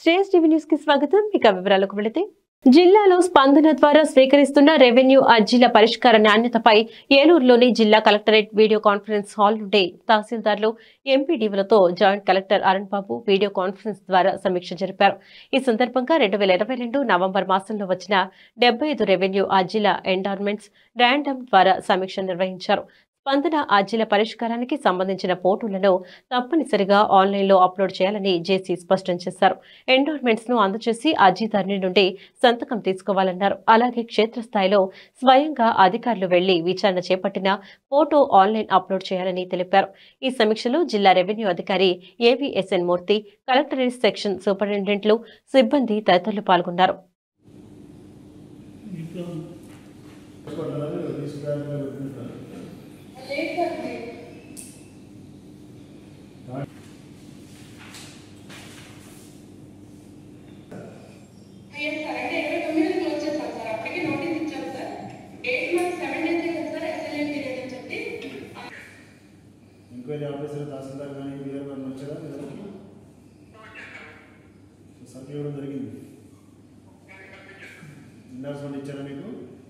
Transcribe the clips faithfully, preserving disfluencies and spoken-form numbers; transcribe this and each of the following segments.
Shreyas TV news కి స్వాగతం. ఇక వివరాలకు వెళితే జిల్లాలో స్పందన ద్వారా స్వీకరిస్తున్న రెవెన్యూ అర్జీల పరిష్కార నాణ్యతపై ఏలూరులోని జిల్లా కలెక్టరేట్ వీడియో కాన్ఫరెన్స్ హాల్ నుండి తహసీల్దార్లు ఎంపీడీలతో joint collector Arun Babu video conference ద్వారా సమీక్ష జరిపారు. ఈ సందర్భంగా రెండు వేల ఇరవై రెండు నవంబర్ మాసంలో వచ్చిన డెబ్బై ఐదు రెవెన్యూ అర్జీల ఎండార్మెంట్స్ ర్యాండమ్ ద్వారా సమీక్ష నిర్వహించారు. స్పందన అర్జీల పరిష్కారానికి సంబంధించిన ఫోటోలను తప్పనిసరిగా ఆన్లైన్లో అప్లోడ్ చేయాలని జేసీ స్పష్టం చేశారు. ఎండోర్మెంట్స్ ను అందజేసి అర్జీదారుని నుండి సంతకం తీసుకోవాలన్నారు. అలాగే క్షేత్రస్థాయిలో స్వయంగా అధికారులు వెళ్లి విచారణ చేపట్టిన ఫోటో ఆన్లైన్ అప్లోడ్ చేయాలని తెలిపారు. ఈ సమీక్షలో జిల్లా రెవెన్యూ అధికారి ఏవీఎస్ఎన్ మూర్తి, కలెక్టరేట్ సెక్షన్ సూపరింటెండెంట్లు, సిబ్బంది తదితరులు పాల్గొన్నారు. ఎంక్వైరీ ఆఫీసర్ తహసీల్దార్ కానీ వీఆర్ కానీ వచ్చారా సర్కిల్ ఇవ్వడం జరిగింది. ఇండార్స్మెంట్ ఇచ్చారా మీకు?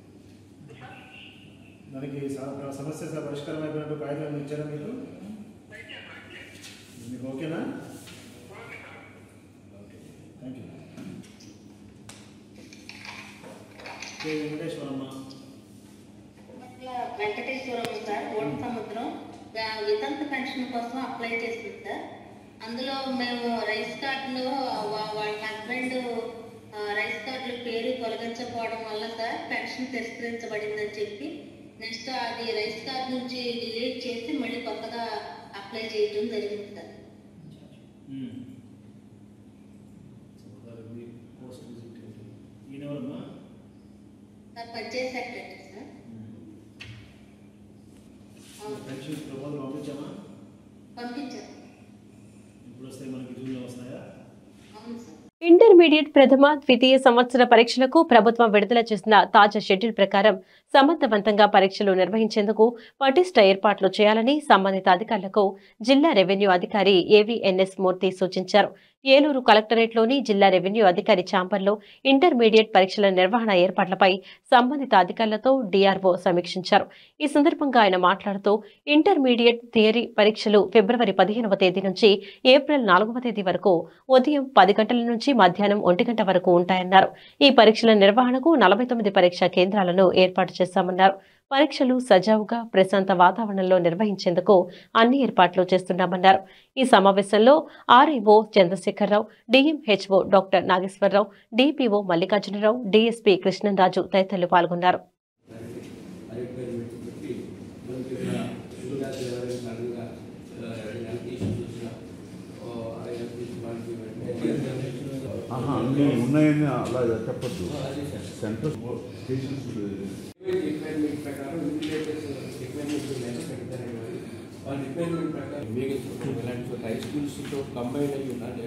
దానికి సమస్య పరిష్కారం అయిపోయినట్టు కాగితం ఇచ్చారా మీకు? మీకు ఓకేనా? Okay, thank you. Venkateswaramma Venkateswaramma sir, ఓటు సముద్రం వితంత పెన్షన్ కోసం అప్లై చేసింది సార్. అందులో మేము రైస్ కార్డులో వాళ్ళ హస్బెండ్ రైస్ కార్డులో పేరు తొలగించకపోవడం వల్ల సార్ పెన్షన్ తిరస్కరించబడిందని చెప్పి నెక్స్ట్ అది రైస్ కార్డు నుంచి డిలీట్ చేసి మళ్ళీ కొత్తగా అప్లై చేయడం జరిగింది sir. Sir panchayat secretary sir. పంపించారు. అవును సార్. ఇంటర్మీడియట్ ప్రథమ ద్వితీయ సంవత్సర పరీక్షలకు ప్రభుత్వం విడుదల చేసిన తాజా షెడ్యూల్ ప్రకారం సమర్థవంతంగా పరీక్షలు నిర్వహించేందుకు పటిష్ట ఏర్పాట్లు చేయాలని సంబంధిత అధికారులకు జిల్లా రెవెన్యూ అధికారి ఏవీఎన్ఎస్ మూర్తి సూచించారు. ఏలూరు కలెక్టరేట్లోని జిల్లా రెవెన్యూ అధికారి ఛాంబర్లో ఇంటర్మీడియట్ పరీక్షల నిర్వహణ ఏర్పాట్లపై సంబంధిత అధికారులతో డీఆర్ఓ సమీక్షించారు. ఈ సందర్భంగా ఆయన మాట్లాడుతూ ఇంటర్మీడియట్ థియరీ పరీక్షలు ఫిబ్రవరి పదిహేనవ తేదీ నుంచి ఏప్రిల్ నాలుగవ తేదీ వరకు ఉదయం పది గంటల నుంచి మధ్యాహ్నం ఒంటి గంట వరకు ఉంటాయన్నారు. ఈ పరీక్షల నిర్వహణకు నలభై తొమ్మిది పరీక్షా కేంద్రాలను ఏర్పాటు చేశామన్నారు. పరీక్షలు సజావుగా ప్రశాంత వాతావరణంలో నిర్వహించేందుకు అన్ని ఏర్పాట్లు చేస్తున్నామన్నారు. ఈ సమావేశంలో RIO Chandrasekhararao, DMHO doctor Nageswararao, DPO Mallikarjunarao, DSP Krishnaraju తదితరులు పాల్గొన్నారు. అన్నీ ఉన్నాయని అలా చెప్పద్దు. సెంటర్ రిక్వైర్మెంట్ ప్రకారం వాళ్ళ రిక్వైర్మెంట్ ప్రకారం ఉపయోగించుకుంటాం. ఇలాంటి హై స్కూల్స్తో కంబైన్ అయ్యి ఉన్నట్టు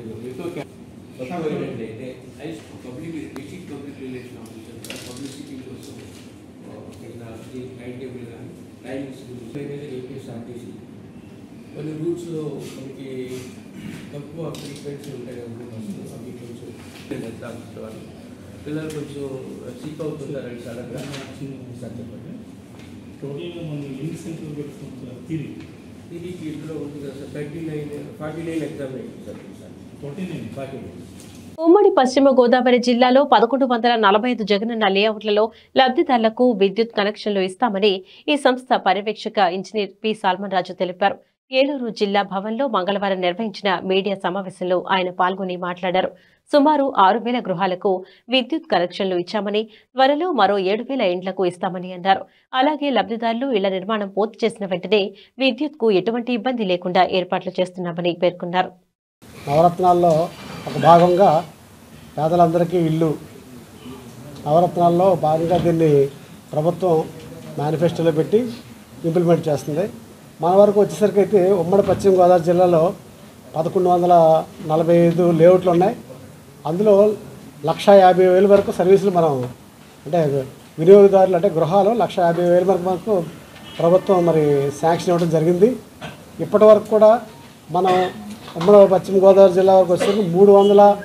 అయితే హై public district public relation officer publicity కోసం టైం టేబుల్ కానీ టైమింగ్స్ ఏపీఎస్ఆర్టీసీ కొన్ని రూట్స్లో మనకి తక్కువ ఫ్రీక్వెన్సీ ఉంటాయి కదా బస్సులు, అవి కొంచెం వాళ్ళు పిల్లలు కొంచెం సీక్ అవుతుంటారండి సడన్గా. సార్ చెప్పండి. టోటల్గా మనం ఎన్ని సెంటర్లు పెట్టుకుంటాం సార్? తిరిగి తిరిగి ఇంట్లో ఉంది కదా sir. Thirty nine forty nine exam అయింది sir. Sir forty nine forty nine ఉమ్మడి పశ్చిమ గోదావరి జిల్లాలో పదకొండు వందల నలభై ఐదు జగనన్న లేఅవుట్లలో లబ్ధిదారులకు విద్యుత్ కనెక్షన్లు ఇస్తామని ఈ సంస్థ పర్యవేక్షక ఇంజనీర్ పి సాల్మన్ రాజు తెలిపారు. ఏలూరు జిల్లా భవన్లో మంగళవారం నిర్వహించిన మీడియా సమావేశంలో ఆయన పాల్గొని మాట్లాడారు. సుమారు ఆరు వేల గృహాలకు విద్యుత్ కనెక్షన్లు ఇచ్చామని, త్వరలో మరో ఏడు వేల ఇండ్లకు ఇస్తామని అన్నారు. అలాగే లబ్ధిదారులు ఇళ్ల నిర్మాణం పూర్తి చేసిన వెంటనే విద్యుత్ కు ఎటువంటి ఇబ్బంది లేకుండా ఏర్పాట్లు చేస్తున్నామని పేర్కొన్నారు. నవరత్నాల్లో ఒక భాగంగా పేదలందరికీ ఇల్లు నవరత్నాల్లో భాగంగా దీన్ని ప్రభుత్వం మేనిఫెస్టోలో పెట్టి ఇంప్లిమెంట్ చేస్తుంది. మన వరకు వచ్చేసరికి అయితే ఉమ్మడి పశ్చిమ గోదావరి జిల్లాలో పదకొండు వందల నలభై ఐదు లేఅవుట్లు ఉన్నాయి. అందులో లక్ష యాభై వేల వరకు సర్వీసులు మనం అంటే వినియోగదారులు అంటే గృహాలు లక్ష యాభై వేల వరకు మనకు ప్రభుత్వం మరి శాంక్షన్ ఇవ్వడం జరిగింది. ఇప్పటి వరకు కూడా మనం ఉమ్మడి పశ్చిమ గోదావరి జిల్లా వరకు వచ్చేసరికి మూడు వందల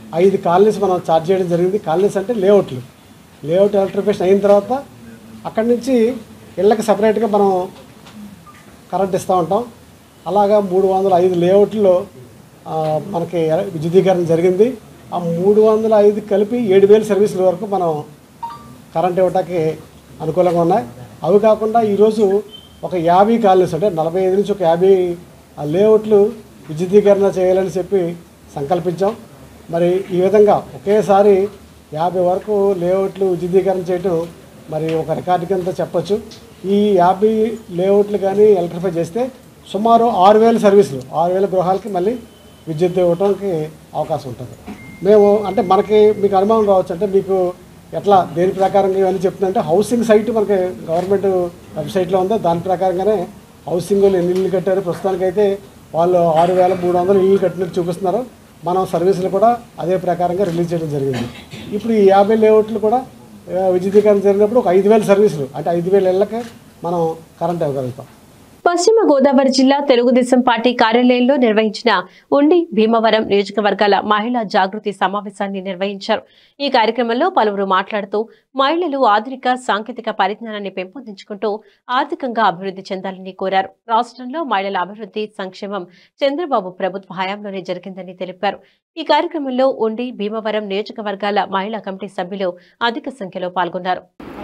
ఐదు కాలనీస్ మనం ఛార్జ్ చేయడం జరిగింది. కాలనీస్ అంటే లేఅవుట్లు. లేఅవుట్ ఎలక్ట్రిఫికేషన్ అయిన తర్వాత అక్కడి నుంచి ఇళ్ళకి సపరేట్గా మనం కరెంట్ ఇస్తూ ఉంటాం. అలాగా మూడు వందల ఐదు లేఅవుట్లో మనకి విద్యుదీకరణ జరిగింది. ఆ మూడు వందల ఐదు కలిపి ఏడు వేల సర్వీసుల వరకు మనం కరెంట్ ఇవ్వడానికి అనుకూలంగా ఉన్నాయి. అవి కాకుండా ఈరోజు ఒక యాభై కాలనీస్ అంటే నలభై ఐదు నుంచి ఒక యాభై లేఅవుట్లు విద్యుదీకరణ చేయాలని చెప్పి సంకల్పించాం. మరి ఈ విధంగా ఒకేసారి యాభై వరకు లేఅవుట్లు విద్యుదీకరణ చేయటం మరి ఒక రికార్డు కింద చెప్పచ్చు. ఈ యాభై లేఅవుట్లు కానీ ఎలక్ట్రిఫై చేస్తే సుమారు ఆరు వేల సర్వీసులు ఆరు వేల గృహాలకి మళ్ళీ విద్యుత్ ఇవ్వడానికి అవకాశం ఉంటుంది. మేము అంటే మనకి మీకు అనుమానం రావచ్చు, అంటే మీకు ఎట్లా దేని ప్రకారంగా ఇవన్నీ చెప్తుందంటే హౌసింగ్ సైట్ మనకి గవర్నమెంట్ వెబ్సైట్లో ఉందో దాని ప్రకారంగానే హౌసింగ్ వాళ్ళు ఎన్ని ఇళ్ళు కట్టారు. ప్రస్తుతానికైతే వాళ్ళు ఆరు వేల మూడు వందలు ఇళ్ళు కట్టినట్టు చూపిస్తున్నారు. మనం సర్వీసులు కూడా అదే ప్రకారంగా రిలీజ్ చేయడం జరిగింది. ఇప్పుడు ఈ యాభై లేఅవుట్లు కూడా విద్యుదీకరణ జరిగినప్పుడు ఒక ఐదు వేల సర్వీసులు అంటే ఐదు వేల ఇళ్ళకి మనం కరెంట్ ఇవ్వగలుగుతాం. పశ్చిమ గోదావరి జిల్లా తెలుగుదేశం పార్టీ కార్యాలయంలో నిర్వహించిన ఉండి భీమవరం నియోజకవర్గాల మహిళా జాగృతి సమావేశాన్ని నిర్వహించారు. ఈ కార్యక్రమంలో పలువురు మాట్లాడుతూ మహిళలు ఆధునిక సాంకేతిక పరిజ్ఞానాన్ని పెంపొందించుకుంటూ ఆర్థికంగా అభివృద్ధి చెందాలని కోరారు. రాష్ట్రంలో మహిళల అభివృద్ధి సంక్షేమం చంద్రబాబు ప్రభుత్వ హయాంలోనే జరిగిందని తెలిపారు. ఈ కార్యక్రమంలో ఉండి భీమవరం నియోజకవర్గాల మహిళా కమిటీ సభ్యులు అధిక సంఖ్యలో పాల్గొన్నారు.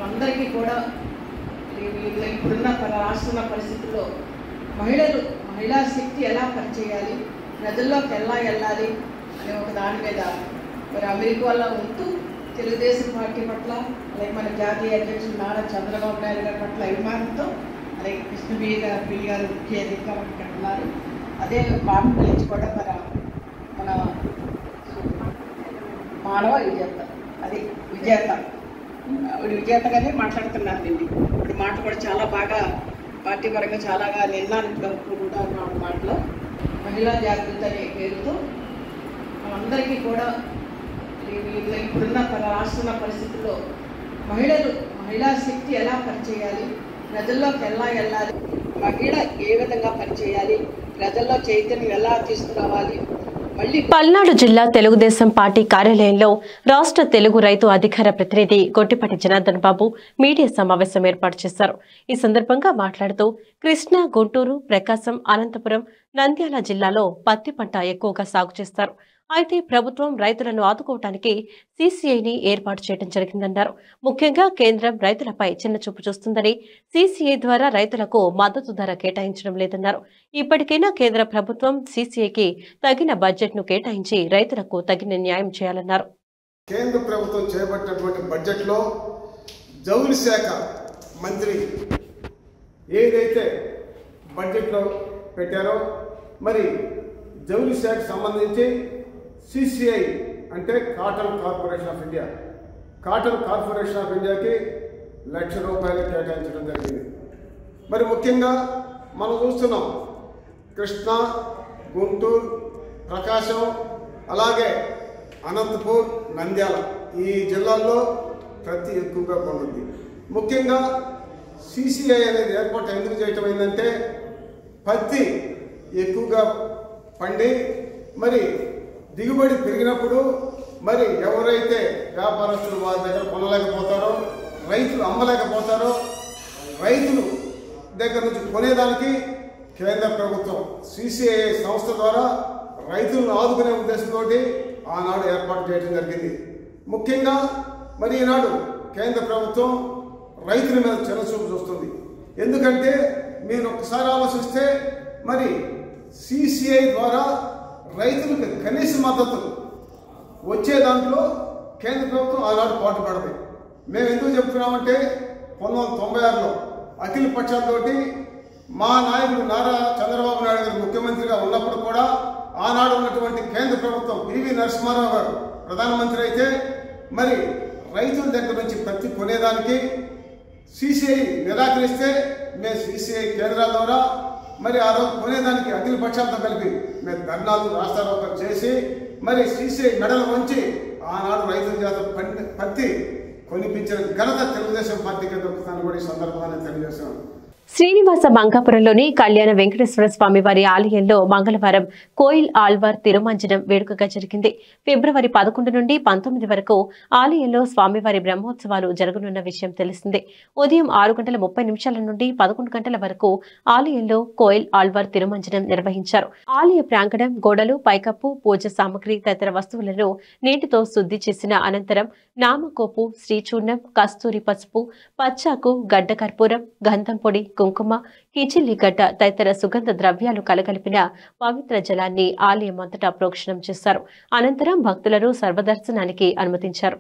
ఇప్పుడున్న రాష్ట్ర పరిస్థితుల్లో మహిళలు మహిళా శక్తి ఎలా పనిచేయాలి, ప్రజల్లోకి ఎలా వెళ్ళాలి అనే ఒక దాని మీద మరి అమెరికాలో ఉంటూ తెలుగుదేశం పార్టీ పట్ల అలాగే మన జాతీయ అధ్యక్షులు నారా చంద్రబాబు నాయుడు గారి పట్ల అభిమానంతో అలాగే కృష్ణబీర్ గారు పిల్లి గారు ముఖ్య అధికారులు ఇక్కడ ఉన్నారు. అదే మాట గురించి కూడా మన మన మానవ విజేత అది విజేత విజేతగానే మాట్లాడుతున్నారు. దీన్ని ఇప్పుడు మాట కూడా చాలా బాగా పార్టీ పరంగా చాలాగా నిర్ణయాలు కూడా మాటలో మహిళా జాగృతి అనే పేరుతో మనందరికీ కూడా ఇప్పుడున్న రాష్ట్ర పరిస్థితుల్లో మహిళలు మహిళా శక్తి ఎలా పనిచేయాలి, ప్రజల్లోకి ఎలా వెళ్ళాలి, మహిళ ఏ విధంగా పనిచేయాలి, ప్రజల్లో చైతన్యం ఎలా తీసుకురావాలి. పల్నాడు జిల్లా తెలుగుదేశం పార్టీ కార్యాలయంలో రాష్ట్ర తెలుగు రైతు అధికార ప్రతినిధి గొట్టిపాటి జనార్దన్ బాబు మీడియా సమావేశం ఏర్పాటు చేశారు. ఈ సందర్భంగా మాట్లాడుతూ కృష్ణా, గుంటూరు, ప్రకాశం, అనంతపురం, నంద్యాల జిల్లాలో పత్తి పంట ఎక్కువగా సాగు చేస్తారు. అయితే ప్రభుత్వం రైతులను ఆదుకోవటానికి సీసీఐని ఏర్పాటు చేయడం జరిగిందన్నారు. ముఖ్యంగా కేంద్రం రైతులపై చిన్న చూపు చూస్తుందని, సీసీఐ ద్వారా రైతులకు మద్దతు ధర కేటాయించడం లేదన్నారు. ఇప్పటికైనా కేంద్ర ప్రభుత్వం సీసీఐకి తగిన బడ్జెట్ ను కేటాయించి రైతులకు తగిన న్యాయం చేయాలన్నారు. కేంద్ర ప్రభుత్వం చేపట్టినటువంటి బడ్జెట్ లో జౌళి శాఖ మంత్రి ఏదైతే బడ్జెట్ లో పెట్టారో మరి జౌళి శాఖకు సంబంధించి సిసిఐ అంటే cotton corporation of India cotton corporation of ఇండియాకి లక్ష రూపాయలు కేటాయించడం జరిగింది. మరి ముఖ్యంగా మనం చూస్తున్నాం కృష్ణా, గుంటూరు, ప్రకాశం, అలాగే అనంతపూర్, నంద్యాల ఈ జిల్లాల్లో ప్రతి ఎక్కువగా పొందుంది. ముఖ్యంగా సిసిఐ అనేది ఏర్పాటు ఎందుకు చేయటం అయిందంటే పత్తి ఎక్కువగా పండి మరి దిగుబడి పెరిగినప్పుడు మరి ఎవరైతే వ్యాపారస్తులు వారి దగ్గర కొనలేకపోతారో, రైతులు అమ్మలేకపోతారో, రైతులు దగ్గర నుంచి కొనేదానికి కేంద్ర ప్రభుత్వం సిసిఐ సంస్థ ద్వారా రైతులను ఆదుకునే ఉద్దేశంతో ఆనాడు ఏర్పాటు చేయడం జరిగింది. ముఖ్యంగా మరి ఈనాడు కేంద్ర ప్రభుత్వం రైతుల మీద చిన్నచూపు చూస్తుంది. ఎందుకంటే మీరు ఒక్కసారి ఆలోచిస్తే మరి సిసిఐ ద్వారా రైతులకు కనీస మద్దతు వచ్చే దాంట్లో కేంద్ర ప్రభుత్వం ఆనాడు పాటుపడదు. మేము ఎందుకు చెప్తున్నామంటే పంతొమ్మిది వందల తొంభై ఆరులో అఖిల పక్షాలతోటి మా నాయకుడు నారా చంద్రబాబు నాయుడు గారు ముఖ్యమంత్రిగా ఉన్నప్పుడు కూడా ఆనాడు ఉన్నటువంటి కేంద్ర ప్రభుత్వం పివి నరసింహారావు గారు ప్రధానమంత్రి అయితే మరి రైతుల దగ్గర నుంచి పత్తి కొనేదానికి సిసిఐ నిరాకరిస్తే మేము సిసిఐ కేంద్రాల ద్వారా మరి ఆ రోజు కొనేదానికి అఖిల పక్షాలతో కలిపి మేము ధర్నాలు రాస్తారోకలు చేసి మరి సిసిఐ మెడలు వంచి ఆనాడు రైతుల చేత పత్తి కొనిపించిన ఘనత తెలుగుదేశం పార్టీకి దొరుకుతాను కూడా ఈ సందర్భంగా తెలియజేస్తున్నాను. శ్రీనివాస మంగాపురంలోని కళ్యాణ వెంకటేశ్వర స్వామి వారి ఆలయంలో మంగళవారం కోయిల్ ఆళ్వార్ తిరుమంజనం వేడుకగా జరిగింది. ఫిబ్రవరి పదకొండు నుండి పంతొమ్మిది వరకు ఆలయంలో స్వామివారి బ్రహ్మోత్సవాలు జరగనున్న విషయం తెలిసిందే. ఉదయం ఆరు గంటల ముప్పై నిమిషాల నుండి పదకొండు గంటల వరకు ఆలయంలో కోయిల్ ఆళ్వార్ తిరుమంజనం నిర్వహించారు. ఆలయ ప్రాంగణం, గోడలు, పైకప్పు, పూజ సామగ్రి తదితర వస్తువులను నీటితో శుద్ధి చేసిన అనంతరం నామకోపు, శ్రీచూర్ణం, కస్తూరి పసుపు, పచ్చాకు, గడ్డ కర్పూరం, గంధం పొడి, కుంకుమ, కిచిల్లిగడ్డ తదితర సుగంధ ద్రవ్యాలు కలగలిపిన పవిత్ర జలాన్ని ఆలయం అంతటా ప్రోక్షణం చేశారు. అనంతరం భక్తులను సర్వదర్శనానికి అనుమతించారు.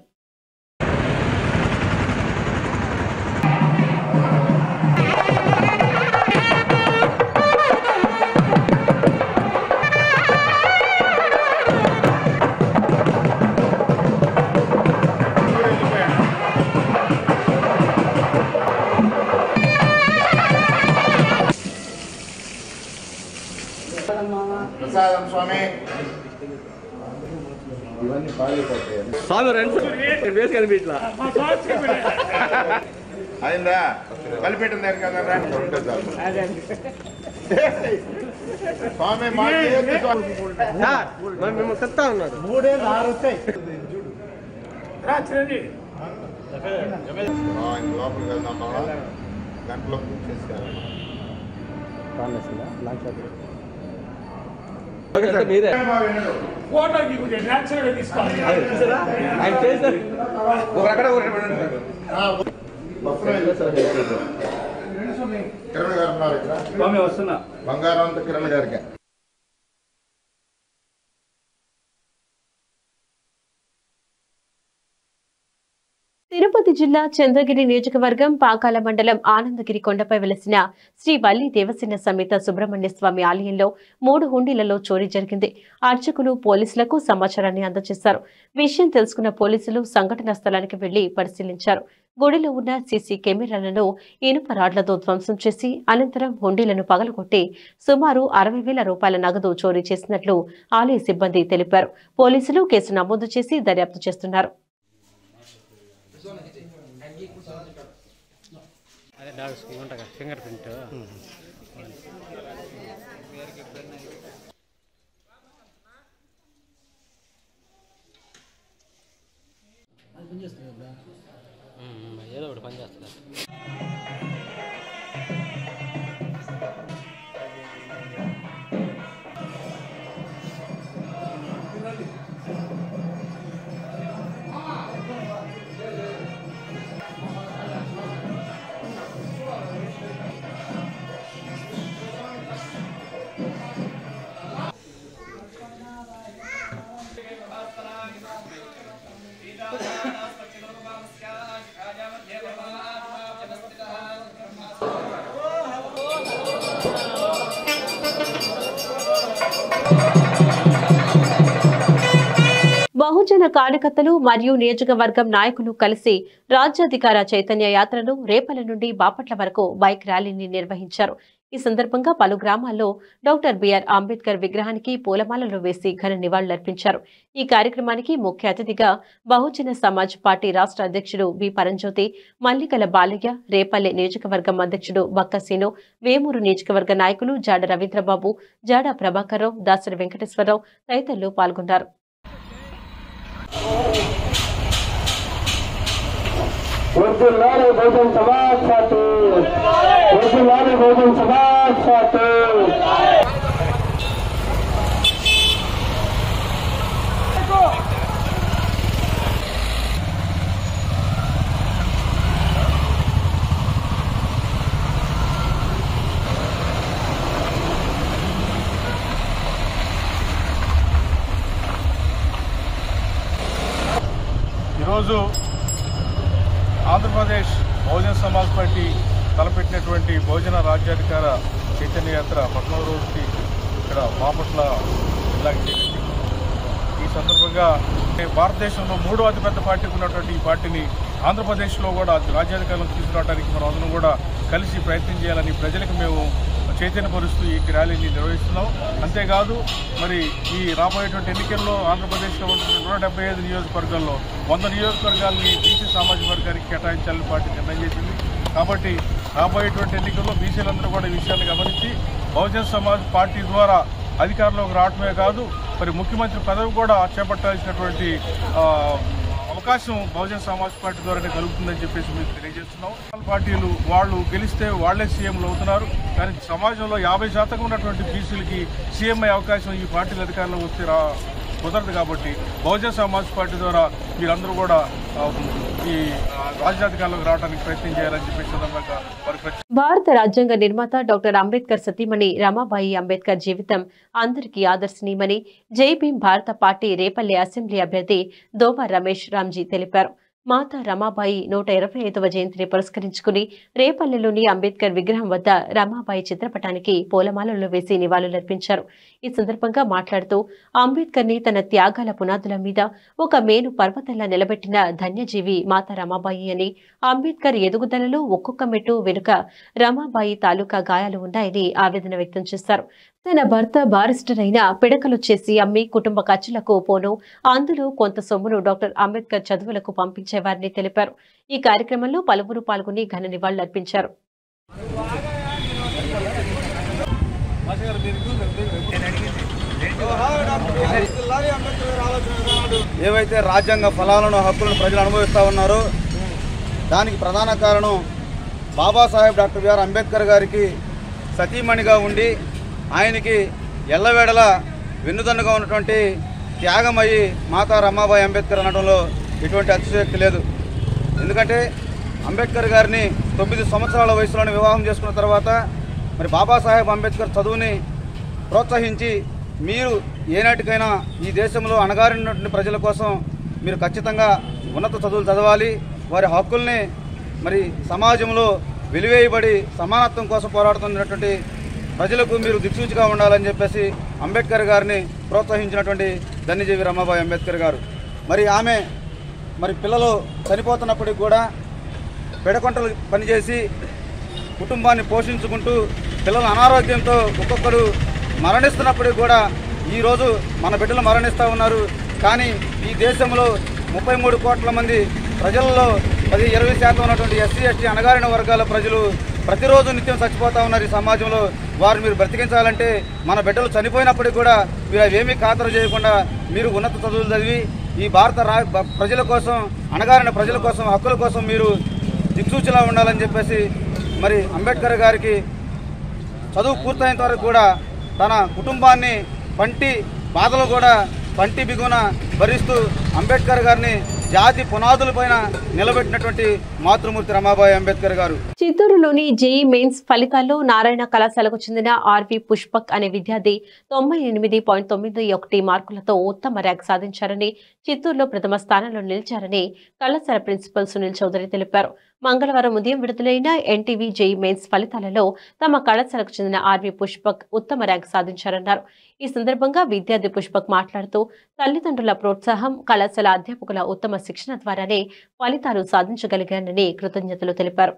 ప్రసాదం స్వామి ఇవన్నీ పాలిపోతాయి స్వామి రెండు వేసి కనిపించలా అయిందా కలిపెట్టిన దగ్గర కదా స్వామి మేము చెప్తా ఉన్నారు మూడేళ్ళు ఆరు వస్తాయి లోపలికి వెళ్దామా గంటలో చేసారు కిరణ్ గారు ఉన్నారు వస్తున్నా బంగారం కిరణ్ గారికి. తిరుపతి జిల్లా చంద్రగిరి నియోజకవర్గం పాకాల మండలం ఆనందగిరి కొండపై వెలసిన శ్రీ వల్లి దేవసేన సమేత సుబ్రహ్మణ్య స్వామి ఆలయంలో మూడు హుండీలలో చోరీ జరిగింది. అర్చకులు పోలీసులకు సమాచారాన్ని అందజేశారు. విషయం తెలుసుకున్న పోలీసులు సంఘటనా స్థలానికి వెళ్లి పరిశీలించారు. గుడిలో ఉన్న సీసీ కెమెరాలను ఇనుప రాడ్లతో ధ్వంసం చేసి అనంతరం హుండీలను పగలగొట్టి సుమారు అరవై వేల రూపాయల నగదు చోరీ చేసినట్లు ఆలయ సిబ్బంది తెలిపారు. పోలీసులు కేసు నమోదు చేసి దర్యాప్తు చేస్తున్నారు. ఫింగర్ ప్రింట్ ఏదో ఒకటి పని చేస్తుంది. బహుజన కార్యకర్తలు మరియు నియోజకవర్గం నాయకులు కలిసి రాజ్యాధికార చైతన్య యాత్రను రేపల నుండి బాపట్ల వరకు బైక్ ర్యాలీని నిర్వహించారు. ఈ సందర్భంగా పలు గ్రామాల్లో డాక్టర్ బిఆర్ అంబేద్కర్ విగ్రహానికి పూలమాలలు వేసి ఘన నివాళులర్పించారు. ఈ కార్యక్రమానికి ముఖ్య అతిథిగా బహుజన సమాజ్ పార్టీ రాష్ట్ర అధ్యక్షుడు బి పరంజ్యోతి, మల్లికల బాలయ్య, రేపల్లె నియోజకవర్గం అధ్యక్షుడు బక్కసీను, వేమూరు నియోజకవర్గ నాయకులు జాడ రవీంద్రబాబు, జాడ ప్రభాకర్ రావు, దాసరి వెంకటేశ్వరరావు తదితరులు పాల్గొన్నారు. वर्दुल्लारे बहुजन समाज पार्टी वर्दुल्लारे बहुजन समाज पार्टी ఈరోజు ఆంధ్రప్రదేశ్ బహుజన సమాజ్ పార్టీ తలపెట్టినటువంటి బహుజన రాజ్యాధికార చైతన్య యాత్ర పద్నాలుగు రోజుకి ఇక్కడ బాపట్ల జిల్లాకి చేరింది. ఈ సందర్భంగా భారతదేశంలో మూడో అతిపెద్ద పార్టీ ఉన్నటువంటి ఈ పార్టీని ఆంధ్రప్రదేశ్లో కూడా రాజ్యాధికారం తీసుకురావడానికి మనం అందరం కూడా కలిసి ప్రయత్నం చేయాలని ప్రజలకు మేము చైతన్యపరుస్తూ ఈ ర్యాలీని నిర్వహిస్తున్నాం. అంతేకాదు మరి ఈ రాబోయేటువంటి ఎన్నికల్లో ఆంధ్రప్రదేశ్లో ఉన్న నూట డెబ్బై ఐదు నియోజకవర్గాల్లో వంద నియోజకవర్గాల్ని బీసీ సామాజిక వర్గానికి కేటాయించాలని పార్టీ నిర్ణయం చేసింది. కాబట్టి రాబోయేటువంటి ఎన్నికల్లో బీసీలందరూ కూడా ఈ విషయాన్ని గమనించి బహుజన్ సమాజ్ పార్టీ ద్వారా అధికారంలోకి రావటమే కాదు మరి ముఖ్యమంత్రి పదవి కూడా చేపట్టాల్సినటువంటి అవకాశం బహుజన్ సమాజ్ పార్టీ ద్వారానే కలుగుతుందని చెప్పేసి మీకు తెలియజేస్తున్నాం. పార్టీలు వాళ్ళు గెలిస్తే వాళ్లే సీఎంలు అవుతున్నారు. కానీ సమాజంలో యాభై శాతం ఉన్నటువంటి బీసీలకి సీఎం అయ్యే అవకాశం ఈ పార్టీల అధికారంలో వస్తే రా కుదరదు. కాబట్టి బహుజన్ సమాజ్ పార్టీ ద్వారా మీరందరూ కూడా ఈ రాజ్యాధికారంలోకి రావడానికి ప్రయత్నం చేయాలని చెప్పే సందర్భంగా వారికి భారత రాజ్యాంగ నిర్మాత డాక్టర్ అంబేద్కర్ సతీమణి రమాబాయి అంబేద్కర్ జీవితం అందరికీ ఆదర్శనీయమని జై భీమ్ భారత పార్టీ రేపల్లె అసెంబ్లీ అభ్యర్థి దోవా రమేష్ రామ్జీ తెలిపారు. మాతా రమాబాయి నూట ఇరవై ఐదవ జయంతిని పురస్కరించుకుని రేపల్లెలోని అంబేద్కర్ విగ్రహం వద్ద రమాబాయి చిత్రపటానికి పూలమాలలు వేసి నివాళులర్పించారు. ఈ సందర్భంగా మాట్లాడుతూ అంబేద్కర్ ని తన త్యాగాల పునాదుల మీద ఒక మేను పర్వతంలా నిలబెట్టిన ధన్యజీవి మాతా రమాబాయి అని, అంబేద్కర్ ఎదుగుదలలో ఒక్కొక్క మెట్టు వెనుక రమాబాయి తాలూకా గాయాలు ఉన్నాయని ఆవేదన వ్యక్తం చేశారు. తన భర్త బారిస్టర్ అయిన పిడకలు చేసి అమ్మి కుటుంబ ఖర్చులకు పోను అందులో కొంత సొమ్మును డాక్టర్ అంబేద్కర్ చదువులకు పంపించేవారని తెలిపారు. ఈ కార్యక్రమంలో పలువురు పాల్గొని ఘన నివాళులర్పించారు. ఏవైతే రాజ్యాంగ ఫలాలను హక్కులను ప్రజలు అనుభవిస్తూ ఉన్నారో దానికి ప్రధాన కారణం బాబాసాహెబ్ డాక్టర్ బిఆర్ అంబేద్కర్ గారికి సతీమణిగా ఉండి ఆయనకి ఎల్లవేళల వెన్నుదన్నుగా ఉన్నటువంటి త్యాగమయ్యి మాతా రమాబాయి అంబేద్కర్ అనడంలో ఎటువంటి అతిశయోక్తి లేదు. ఎందుకంటే అంబేద్కర్ గారిని తొమ్మిది సంవత్సరాల వయసులోనే వివాహం చేసుకున్న తర్వాత మరి బాబాసాహెబ్ అంబేద్కర్ చదువుని ప్రోత్సహించి మీరు ఏనాటికైనా ఈ దేశంలో అణగారినటువంటి ప్రజల కోసం మీరు ఖచ్చితంగా ఉన్నత చదువులు చదవాలి, వారి హక్కుల్ని మరి సమాజంలో వెలివేయబడి సమానత్వం కోసం పోరాడుతున్నటువంటి ప్రజలకు మీరు దిక్సూచిగా ఉండాలని చెప్పేసి అంబేద్కర్ గారిని ప్రోత్సహించినటువంటి ధన్యజీవి రమాబాయి అంబేద్కర్ గారు. మరి ఆమె మరి పిల్లలు చనిపోతున్నప్పటికి కూడా పెడకొంటలు పనిచేసి కుటుంబాన్ని పోషించుకుంటూ పిల్లల అనారోగ్యంతో ఒక్కొక్కరు మరణిస్తున్నప్పటికి కూడా ఈరోజు మన బిడ్డలు మరణిస్తూ ఉన్నారు. కానీ ఈ దేశంలో ముప్పై మూడు కోట్ల మంది ప్రజల్లో పది ఇరవై శాతం ఉన్నటువంటి ఎస్సీ ఎస్టీ అణగారిన వర్గాల ప్రజలు ప్రతిరోజు నిత్యం చచ్చిపోతూ ఉన్నారు. ఈ సమాజంలో వారు మీరు బ్రతికించాలంటే మన బిడ్డలు చనిపోయినప్పటికీ కూడా మీరు అవేమీ ఖాతరు చేయకుండా మీరు ఉన్నత చదువులు చదివి ఈ భారత రా ప్రజల కోసం అణగారిన ప్రజల కోసం హక్కుల కోసం మీరు దిక్సూచిలా ఉండాలని చెప్పేసి మరి అంబేద్కర్ గారికి చదువు పూర్తయినంత వరకు కూడా తన కుటుంబాన్ని పంటి బాధలు కూడా పంటి బిగున భరిస్తూ అంబేద్కర్ గారిని జాతి పునాదులపైన నిలబెట్టినటువంటి మాతృమూర్తి రమాబాయి అంబేద్కర్ గారు. చిత్తూరులోని జేఈ మెయిన్స్ ఫలితాల్లో నారాయణ కళాశాలకు చెందిన ఆర్వి పుష్పక్ అనే విద్యార్థి తొంభై ఎనిమిది పాయింట్ తొమ్మిది ఒకటి మార్కులతో ఉత్తమ ర్యాంక్ సాధించారని, చిత్తూరులో ప్రథమ స్థానంలో నిలిచారని కళాశాల ప్రిన్సిపల్ సునీల్ చౌదరి తెలిపారు. మంగళవారం ఉదయం విడుదలైన ఎన్టీవీ జేఈ మెయిన్స్ ఫలితాలలో తమ కళాశాలకు చెందిన ఆర్వి పుష్పక్ ఉత్తమ ర్యాంక్ సాధించారన్నారు. ఈ సందర్భంగా విద్యార్థి పుష్పక్ మాట్లాడుతూ తల్లిదండ్రుల ప్రోత్సాహం, కళాశాల అధ్యాపకుల ఉత్తమ శిక్షణ ద్వారానే ఫలితాలు సాధించగలిగానని కృతజ్ఞతలు తెలిపారు.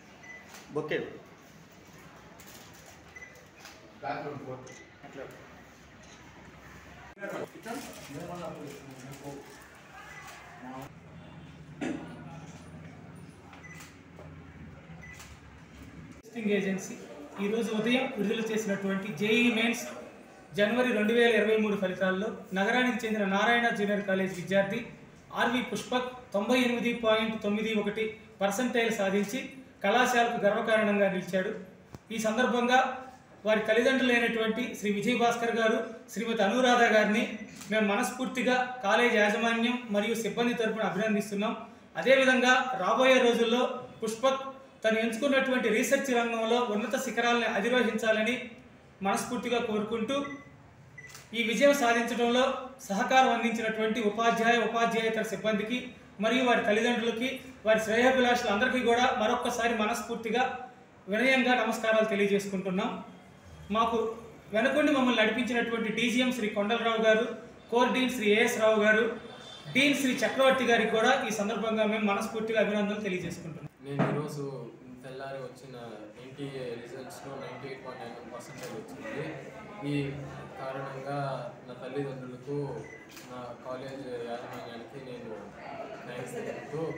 టెస్టింగ్ ఏజెన్సీ ఈరోజు ఉదయం విడుదల చేసినటువంటి జేఈ మెయిన్స్ జనవరి రెండు వేల ఇరవై మూడు ఫలితాల్లో నగరానికి చెందిన నారాయణ జూనియర్ కాలేజ్ విద్యార్థి ఆర్వి పుష్పక్ తొంభై ఎనిమిది పాయింట్ తొమ్మిది ఒకటి పర్సెంటైల్ సాధించి కళాశాలకు గర్వకారణంగా నిలిచాడు. ఈ సందర్భంగా వారి తల్లిదండ్రులైనటువంటి శ్రీ విజయ్ భాస్కర్ గారు, శ్రీమతి అనురాధ గారిని మేము మనస్ఫూర్తిగా కాలేజ్ యాజమాన్యం మరియు సిబ్బంది తరపున అభినందిస్తున్నాం. అదేవిధంగా రాబోయే రోజుల్లో పుష్పక్ తను ఎంచుకున్నటువంటి రీసెర్చ్ రంగంలో ఉన్నత శిఖరాలను అధిరోహించాలని మనస్ఫూర్తిగా కోరుకుంటూ ఈ విజయం సాధించడంలో సహకారం అందించినటువంటి ఉపాధ్యాయ ఉపాధ్యాయేతర సిబ్బందికి మరియు వారి తల్లిదండ్రులకి, వారి శ్రేయోభిలాషులందరికీ కూడా మరొక్కసారి మనస్ఫూర్తిగా వినయంగా నమస్కారాలు తెలియజేసుకుంటున్నాం. మాకు వెనుకొండి మమ్మల్ని నడిపించినటువంటి DGM Shri Kondalarao garu, core dean Shri AS Rao garu, dean Shri చక్రవర్తి గారికి కూడా ఈ సందర్భంగా మేము మనస్ఫూర్తిగా అభినందనలు తెలియజేసుకుంటున్నాం. నేను ఈరోజు తెల్లారి వచ్చిన ఎన్టీఏ రిజల్ట్స్లో ninety eight point nine percentage వచ్చింది. ఈ కారణంగా నా తల్లిదండ్రులకు, నా కాలేజ్ యాజమాన్యానికి నేను థ్యాంక్స్ చెప్తూ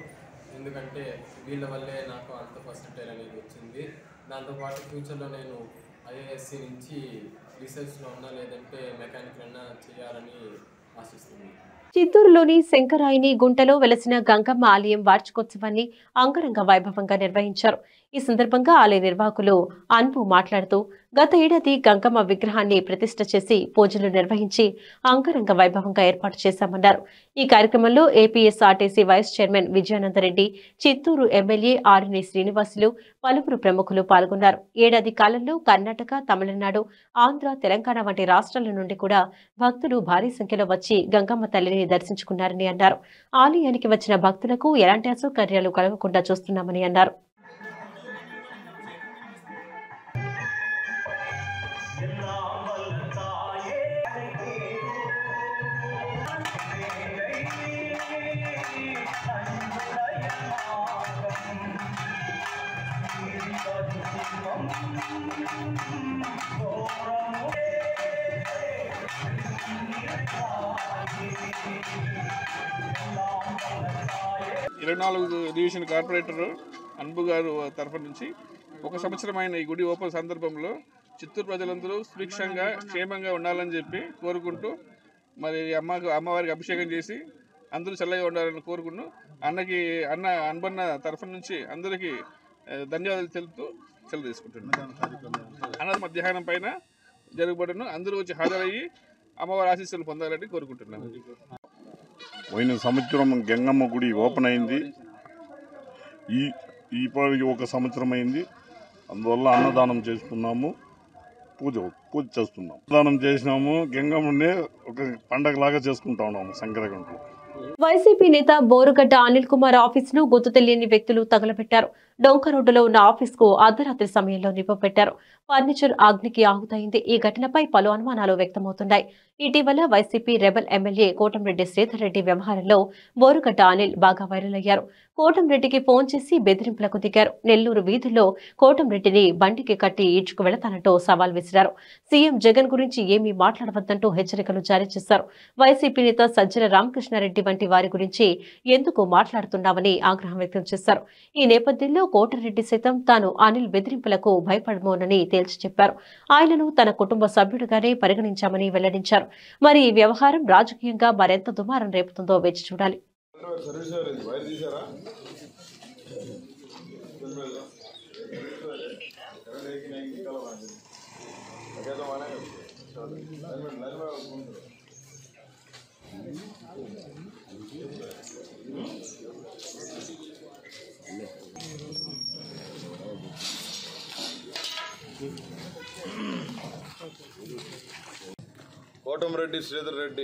ఎందుకంటే వీళ్ళ వల్లే నాకు అంత పర్సెంటేజ్ అనేది వచ్చింది. దాంతోపాటు ఫ్యూచర్లో నేను ఐఏఎస్సి నుంచి రీసెర్చ్లో ఉన్నా లేదంటే మెకానికల్ అన్నా చేయాలని ఆశిస్తున్నాను. చిత్తూరులోని శంకరాయిని గుంటలో వెలసిన గంగమ్మ ఆలయం వార్షికోత్సవాన్ని అంగరంగ వైభవంగా నిర్వహించారు. ఈ సందర్భంగా ఆలయ నిర్వాహకులు అన్పు మాట్లాడుతూ గత ఏడాది గంగమ్మ విగ్రహాన్ని ప్రతిష్ఠ చేసి పూజలు నిర్వహించి అంగరంగ వైభవంగా ఏర్పాటు చేశామన్నారు. ఈ కార్యక్రమంలో APSRTC vice chairman Vijayanandareddy, Chittoor MLA RNA Srinivasulu, పలువురు ప్రముఖులు పాల్గొన్నారు. ఏడాది కాలంలో కర్ణాటక, తమిళనాడు, ఆంధ్ర, తెలంగాణ వంటి రాష్ట్రాల నుండి కూడా భక్తులు భారీ సంఖ్యలో వచ్చి గంగమ్మ తల్లిని దర్శించుకున్నారని అన్నారు. ఆలయానికి వచ్చిన భక్తులకు ఎలాంటి అసౌకర్యాలు కలగకుండా చూస్తున్నామని అన్నారు. ఇరవై నాలుగు డివిజన్ కార్పొరేటర్ అన్బు గారు తరఫు నుంచి ఒక సంవత్సరమైన ఈ గుడి ఓపెన్ సందర్భంలో చిత్తూరు ప్రజలందరూ సుభిక్షంగా క్షేమంగా ఉండాలని చెప్పి కోరుకుంటూ మరి అమ్మకు అమ్మవారికి అభిషేకం చేసి అందరూ చల్లగా ఉండాలని కోరుకుంటూ అన్నకి అన్న అన్బన్న తరఫు నుంచి అందరికీ ధన్యవాదాలు తెలుపుతూ సెలవు తీసుకుంటున్నాను. అన్న మధ్యాహ్నం పైన జరగబడను అందరూ వచ్చి హాజరయ్యి అమ్మవారి ఆశీస్సులు పొందాలని కోరుకుంటున్నాను. పోయిన సంవత్సరం గంగమ్మ గుడి ఓపెన్ అయింది. ఈ ఈ పాటికి ఒక సంవత్సరం అయింది. అందువల్ల అన్నదానం చేసుకున్నాము, పూజ పూజ చేస్తున్నాం. అన్నదానం చేసినాము, గంగమ్మనే ఒక పండగలాగా చేసుకుంటా ఉన్నాము సంక్రాంతిలో. వైసీపీ నేత బోరుగడ్డ అనిల్ కుమార్ ఆఫీస్ ను గుర్తు తెలియని వ్యక్తులు తగలబెట్టారు. డొంక రోడ్డులో ఉన్న ఆఫీస్ కు అర్ధరాత్రి సమయంలో నిప్పపెట్టారు. ఫర్నిచర్ అగ్నికి ఆహుతైంది. ఈ ఘటనపై పలు అనుమానాలు వ్యక్తమవుతున్నాయి. ఇటీవల YCP rebel MLA Kotamreddy Sridhar Reddy వ్యవహారంలో బోరుగడ్డ అనిల్ బాగా వైరల్ అయ్యారు. కోటంరెడ్డికి ఫోన్ చేసి బెదిరింపులకు దిగారు. నెల్లూరు వీధుల్లో కోటంరెడ్డిని బండికి కట్టి ఈడ్చుకు వెళతానంటూ సవాల్ విసిరారు. సీఎం జగన్ గురించి ఏమీ మాట్లాడవద్దంటూ హెచ్చరికలు జారీ చేశారు. వైసీపీ నేత సజ్జల రామకృష్ణారెడ్డి వంటి వారి గురించి ఎందుకు మాట్లాడుతున్నామని ఆగ్రహం వ్యక్తం చేశారు. ఈ నేపథ్యంలో కోటరెడ్డి సైతం తాను అనిల్ బెదిరింపులకు భయపడమోనని తేల్చి చెప్పారు. ఆయనను తన కుటుంబ సభ్యుడిగానే పరిగణించామని వెల్లడించారు. మరి ఈ వ్యవహారం రాజకీయంగా మరెంత దుమారం రేపుతుందో వేచి చూడాలి. Kotamreddy Sridhar Reddy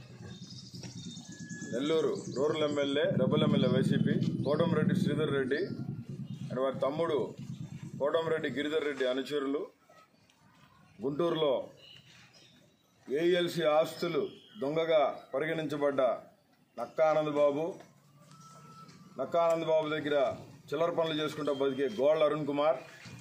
Nellore rural MLA, rebel MLA YCP. Kotamreddy Sridhar Reddy and వారి తమ్ముడు కోటంరెడ్డి గిరిధర్ రెడ్డి అనుచరులు గుంటూరులో ఏఎల్సీ ఆస్తులు దొంగగా పరిగణించబడ్డ నక్కా ఆనందబాబు నక్కా ఆనందబాబు దగ్గర చిల్లర పనులు చేసుకుంటూ బతికే గోళ్ళ అరుణ్ కుమార్,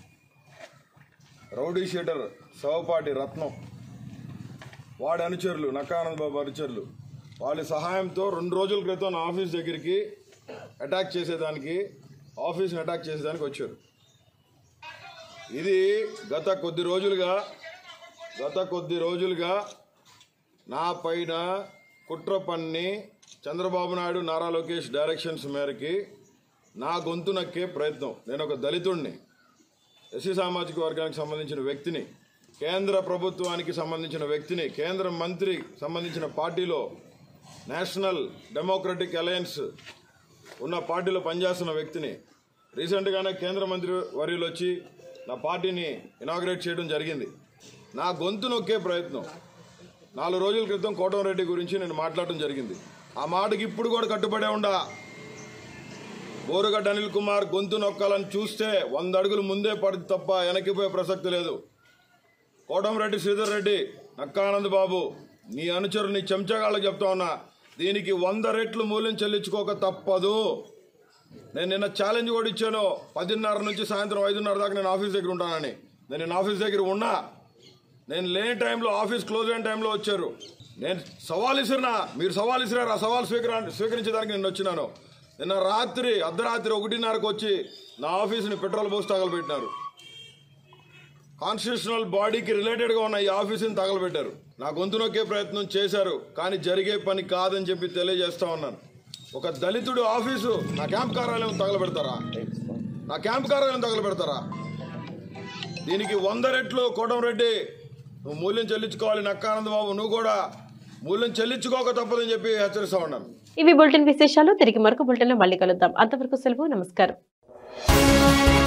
రౌడీ షీటర్ సవపాటి రత్నం, వాడి అనుచరులు నక్కా ఆనందబాబు అనుచరులు వాళ్ళ సహాయంతో రెండు రోజుల క్రితం నా ఆఫీస్ దగ్గరికి అటాక్ చేసేదానికి ఆఫీస్ని అటాక్ చేసేదానికి వచ్చారు. ఇది గత కొద్ది రోజులుగా గత కొద్ది రోజులుగా నా పైన కుట్ర పన్ని చంద్రబాబు నాయుడు, నారా లోకేష్ డైరెక్షన్స్ మేరకి నా గొంతు నక్కే ప్రయత్నం. నేను ఒక దళితుడిని, ఎస్సీ సామాజిక వర్గానికి సంబంధించిన వ్యక్తిని, కేంద్ర ప్రభుత్వానికి సంబంధించిన వ్యక్తిని, కేంద్ర మంత్రి సంబంధించిన పార్టీలో నేషనల్ డెమోక్రటిక్ అలయన్స్ ఉన్న పార్టీలో పనిచేస్తున్న వ్యక్తిని. రీసెంట్గానే కేంద్ర మంత్రి వర్యులు వచ్చి నా పార్టీని ఇనాగ్రేట్ చేయడం జరిగింది. నా గొంతు నొక్కే ప్రయత్నం నాలుగు రోజుల క్రితం కోటంరెడ్డి గురించి నేను మాట్లాడటం జరిగింది. ఆ మాటకి ఇప్పుడు కూడా కట్టుబడే ఉండా. బోరుగడ్డ అనిల్ కుమార్ గొంతు నొక్కాలని చూస్తే వంద అడుగులు ముందే పడి తప్ప వెనక్కిపోయే ప్రసక్తి లేదు. కోటంరెడ్డి శ్రీధర్ రెడ్డి, నక్కా ఆనందబాబు, నీ అనుచరులు, నీ చెంచగాళ్ళకి చెప్తా ఉన్నా, దీనికి వంద రెట్లు మూల్యం చెల్లించుకోక తప్పదు. నేను నిన్న ఛాలెంజ్ కూడా ఇచ్చాను, పదిన్నర నుంచి సాయంత్రం ఐదున్నర దాకా నేను ఆఫీస్ దగ్గర ఉంటానని. నేను నిన్న ఆఫీస్ దగ్గర ఉన్నా. నేను లేని టైంలో, ఆఫీస్ క్లోజ్ అయిన టైంలో వచ్చారు. నేను సవాల్ ఇసిరినా, మీరు సవాల్ ఇసిరారు. ఆ సవాల్ స్వీకర స్వీకరించడానికి నేను వచ్చినాను. నిన్న రాత్రి అర్ధరాత్రి ఒకటిన్నరకు వచ్చి నా ఆఫీసుని పెట్రోల్ పోసి తగలబెట్టినారు. కాన్స్టిట్యూషనల్ బాడీకి రిలేటెడ్గా ఉన్న ఈ ఆఫీసుని తగలబెట్టారు. నా గొంతు నొక్కే ప్రయత్నం చేశారు, కానీ జరిగే పని కాదని చెప్పి తెలియజేస్తా ఉన్నాను. ఒక దళితుడు ఆఫీసు నా క్యాంప్ కార్యాలయం తగలబెడతారా? నా క్యాంప్ కార్యాలయం తగలబెడతారా? దీనికి వంద రెట్లు కోటంరెడ్డి నువ్వు మూల్యం చెల్లించుకోవాలి. నక్కానంద బాబు నువ్వు కూడా మూల్యం చెల్లించుకోక తప్పదని చెప్పి హెచ్చరిస్తా ఉన్నాను. ఇవి బులెటిన్ విశేషాలు. తిరిగి మరొక బులెటిన్లో మళ్ళీ కలుద్దాం. అంతవరకు సెలవు. నమస్కారం.